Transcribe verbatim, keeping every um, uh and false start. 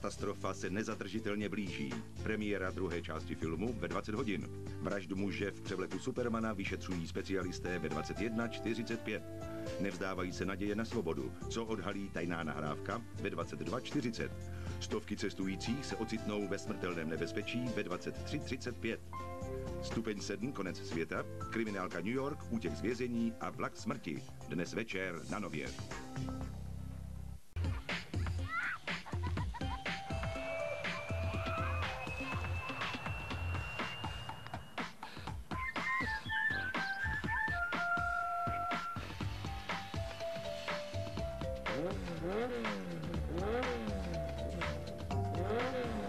Katastrofa se nezadržitelně blíží. Premiéra druhé části filmu ve dvacet hodin. Vraždu muže v převleku Supermana vyšetřují specialisté ve dvacet jedna čtyřicet pět. Nevzdávají se naděje na svobodu. Co odhalí tajná nahrávka ve dvacet dva čtyřicet. Stovky cestujících se ocitnou ve smrtelném nebezpečí ve dvacet tři třicet pět. Stupeň sedm, konec světa, kriminálka New York, útěk z vězení a vlak smrti. Dnes večer na Nově. Mm-hmm.